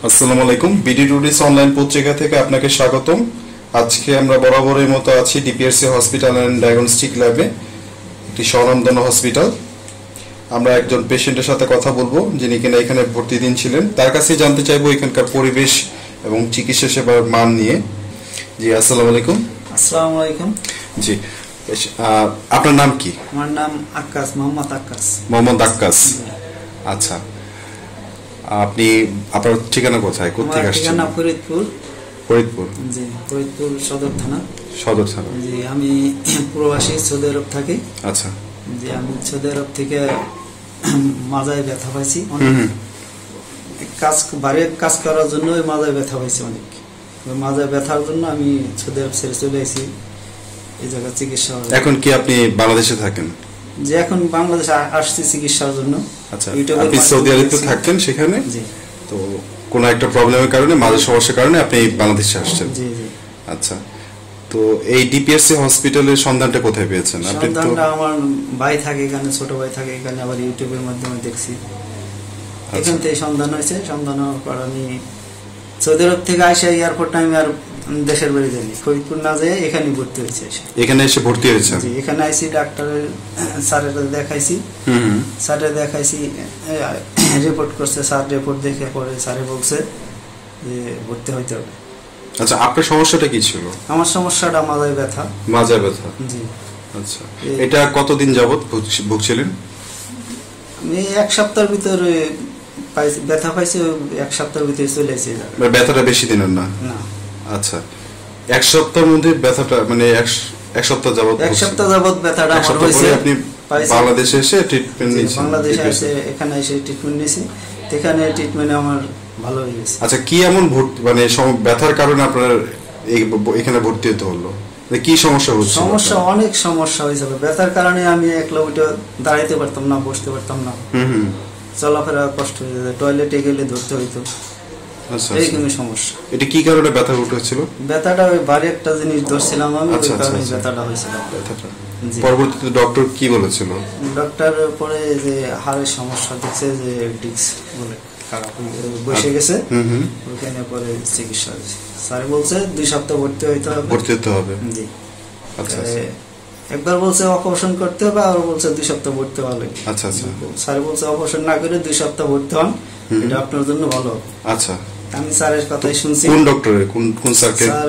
আসসালামু আলাইকুম। BD today's online পত্রিকা থেকে আপনাকে স্বাগতম। আজকে আমরা বরাবরের মতো আছি ডিপিআরসি হসপিটাল অ্যান্ড ডায়াগনস্টিক ল্যাবে, একটি স্বনামধন্য হসপিটাল। আমরা একজন পেশেন্টের সাথে কথা বলবো যিনি কিনা এখানে ভর্তি দিন ছিলেন। তার কাছে জানতে চাইবো এখানকার পরিবেশ এবং চিকিৎসা সেবার মান নিয়ে। জি, আসসালামু আলাইকুম। আসসালামু আলাইকুম। জি, আপনার নাম কি? আমার নাম আক্কাস, মোহাম্মদ আক্কাস। মোহাম্মদ আক্কাস। আচ্ছা, আপনি আপনার ঠিকানা কোথায়, কোথেকে আসছেন? ঠিকানা ফরিদপুর। ফরিদপুর? জি, ফরিদপুর সদর থানা। সদর থানা। জি, আমি প্রবাসী, সৌদি আরব থাকি। আচ্ছা। জি, আমি সৌদি আরব থেকে মাজায় ব্যথা পাইছি অনেক। বাইরে কাজ করার জন্য ওই মাজায় ব্যথা পাইছি অনেক। মাজায় ব্যথার জন্য আমি সৌদি আরব ছেড়ে চলে আসি এই জায়গায় চিকিৎসা। এখন কি আপনি বাংলাদেশে থাকেন? যে এখন বাংলাদেশে আসছি চিকিৎসার জন্য। আচ্ছা, আপনি সৌদি আরবে থাকতেন সেখানে? জি। তো কোনো একটা প্রবলেমের কারণে, মাঝে সমস্যার কারণে আপনি বাংলাদেশে আসছেন? জি জি। আচ্ছা, তো এই ডিপিআরসি হসপিটালের সন্ধানটা কোথায় পেয়েছেন আপনি? সন্ধানটা আমার ভাই থাকে এখানে, ছোট ভাই থাকে এখানে, আবার ইউটিউবের মাধ্যমে দেখছি। এখান থেকে সন্ধান হয়েছে। সন্ধান হওয়ার পর আমি সৌদি আরব থেকে আসে এয়ারপোর্টে আমি আর দেশের বাড়ি যাইনি, ফরিদপুর না যেয়ে এখানে ভর্তি হয়েছে। এখানে এসে ভর্তি হয়েছে? জি, এখানে আইসি, ডাক্তারের স্যারের দেখাইছি। স্যারের দেখাইছি, রিপোর্ট করছে স্যার। রিপোর্ট দেখে পরে স্যারে বলছে যে ভর্তি হইতে হবে। আচ্ছা, আপনার সমস্যাটা কি ছিল? আমার সমস্যাটা মাজায় ব্যথা। মাজায় ব্যথা? জি। আচ্ছা, এটা কতদিন যাবত ভুগছিলেন? আমি এক সপ্তাহের ভিতরে ব্যথা পাইছি, এক সপ্তাহের ভিতরে চলে এসেছি। ব্যথাটা বেশি দিনের না? না। আচ্ছা, এক সপ্তাহের মধ্যে ব্যথাটা, মানে এক সপ্তাহ যাবত? এক সপ্তাহ যাবত ব্যথাটা আমার হয়েছে। আপনি বাংলাদেশে এসে ট্রিটমেন্ট নিয়েছেন? বাংলাদেশে এসে এখানে এসে ট্রিটমেন্ট নিয়েছি। এখানে ট্রিটমেন্টে আমার ভালো হয়ে গেছে। আচ্ছা, কি এমন মানে ব্যথার কারণে আপনার এখানে ভর্তি হতে হলো? কি সমস্যা হচ্ছে? সমস্যা অনেক সমস্যা হয়েছিল। ব্যথার কারণে আমি একলা উঠে দাঁড়াইতে পারতাম না, বসতে পারতাম না, চলাফেরা কষ্ট হয়ে যেত, টয়লেটে গেলে ধরতে হইতো। এইরকমই সমস্যা। এটা কি কারণে ব্যথা উঠেছিল? ব্যথাটা ওই ভারী একটা জিনিস ধরছিলাম আমি, ওই কারণে ব্যথাটা হয়েছিল। পরবর্তীতে ডক্টর কি বলেছিল? ডক্টর পরে যে হাড়ের সমস্যা দেখছে, যে ডিস্ক বলে খারাপ বসে গেছে, ওখানে পরে চিকিৎসা হয়েছে। স্যার বলছে 2 সপ্তাহ ভর্তি হইতে হবে। ভর্তি হতে হবে? জি। আচ্ছা, একবার বলছে অপারেশন করতে হবে, আর বলছে 2 সপ্তাহ ভর্তি হলে। আচ্ছা আচ্ছা। স্যার বলছে অপারেশন না করে 2 সপ্তাহ ভর্তি হন, এটা আপনার জন্য ভালো হবে। আচ্ছা, আমি স্যারের কথাই শুনছি। কোন ডক্টরের? কোন স্যারকে? Sir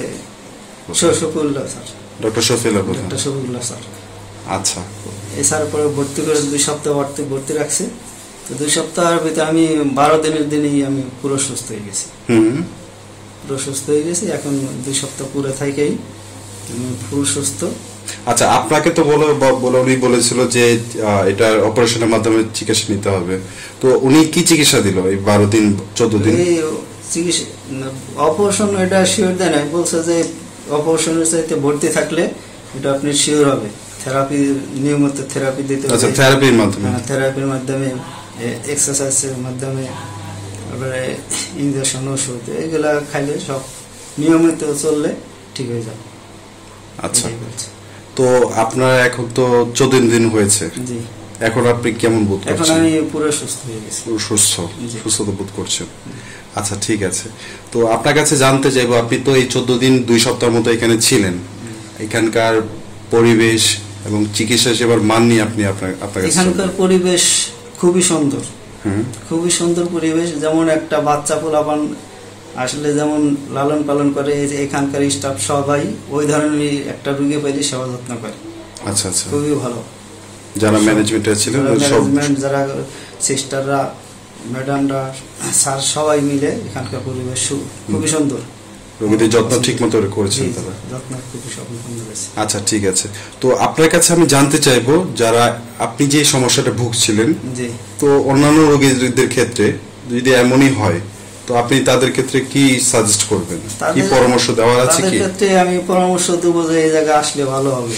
Shafiullah sir. Doctor Shafiullah? Doctor Shafiullah sir. আচ্ছা। এই স্যার পরে ভর্তি করে 2 সপ্তাহ ভর্তি রাখছে। তো 2 সপ্তাহের ভিতরে আমি 12 দিনের দিনেই আমি পুরো সুস্থ হয়ে গেছি। পুরো সুস্থ হয়ে গেছি। এখন 2 সপ্তাহ পুরো থাকেই পুরো সুস্থ। আচ্ছা, আপনাকে তো উনি বলেছিল যে এটা অপারেশনের মাধ্যমে চিকিৎসা নিতে হবে। তো উনি কি চিকিৎসা দিল এই 12 দিন 14 দিন? চিকিৎসা অপারেশন এটা শিওর দেয় না, বলছে যে অপারেশনের চাইতে ভর্তি থাকলে এটা আপনি শিওর হবে। থেরাপি, নিয়মিত থেরাপি দিতে হবে। আচ্ছা, থেরাপির মাধ্যমে? থেরাপির মাধ্যমে, এক্সারসাইজের মাধ্যমে, তারপরে ইনজেকশন, ওষুধ এগুলা খাইলে সব নিয়মিত চললে ঠিক হয়ে যাবে। আচ্ছা, তো আপনার এখন তো 14 দিন হয়েছে। জি। এখন আপনি কেমন বোধ করছেন? এখন আমি পুরো সুস্থ হয়ে গেছি। পুরো সুস্থতা বোধ করছেন? আচ্ছা, ঠিক আছে। তো আপনার কাছে জানতে চাইবো, আপনি তো এই 14 দিন 2 সপ্তাহের মতো এখানে ছিলেন, এখানকার পরিবেশ এবং চিকিৎসা সেবার মান নিয়ে আপনি আপনার কাছে। এখানকার পরিবেশ খুবই সুন্দর, খুবই সুন্দর পরিবেশ। যেমন একটা বাচ্চা পোলাপান আসলে যেমন লালন পালন করে, এখানকার স্টাফ সবাই ওই ধরনের একটা রোগী পাইলে সেবা যত্ন করে। আচ্ছা আচ্ছা, খুবই ভালো। যারা ম্যানেজমেন্টে ছিলেন, যারা সিস্টাররা, ম্যাডামরা, স্যার সবাই মিলে এখানকার পরিবেশ খুবই সুন্দর। রোগীদের যত্ন ঠিক মতো করেছেন তারা? যত্ন খুবই সুন্দর হয়েছে। আচ্ছা, ঠিক আছে। তো আপনার কাছে আমি জানতে চাইবো, যারা আপনি যে সমস্যাটা ভুগছিলেন, তো অন্যান্য রোগীদের ক্ষেত্রে যদি এমনই হয়, তো আপনি তাদের ক্ষেত্রে কি সাজেস্ট করবেন, কি পরামর্শ দেওয়ার আছে? কি ক্ষেত্রে আমি পরামর্শ দেবো যে এই জায়গায় আসলে ভালো হবে।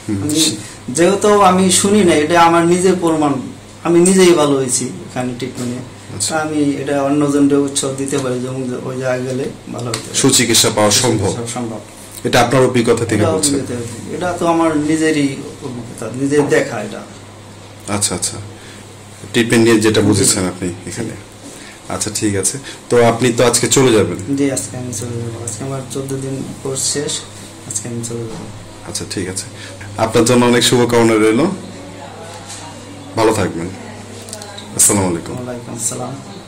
যেহেতু আমি শুনি না, এটা আমার নিজের প্রমাণ, আমি নিজেই ভালো হয়েছি এখানে ট্রিটমেন্টে। আমি এটা অন্যজনকে উৎসাহ দিতে পারি, যেমন ওই জায়গায় গেলে ভালো হতে, সুচিকিৎসা পাওয়া সম্ভব। এটা আপনার অভিজ্ঞতা থেকে বলছেন? এটা তো আমার নিজেরই অভিজ্ঞতা, নিজের দেখা এটা। আচ্ছা আচ্ছা, ট্রিটমেন্ট নিয়ে যেটা বুঝেছেন আপনি এখানে। আচ্ছা ঠিক আছে, তো আপনি তো আজকে চলে যাবেন? জি, আজকে আমি চলে যাবো। আজকে আমার 14 দিন কোর্স শেষ, আজকে আমি চলে যাবো। আচ্ছা ঠিক আছে, আপনার জন্য অনেক শুভকামনা রইল, ভালো থাকবেন। আসসালামু আলাইকুম। ওয়ালাইকুম আসসালাম।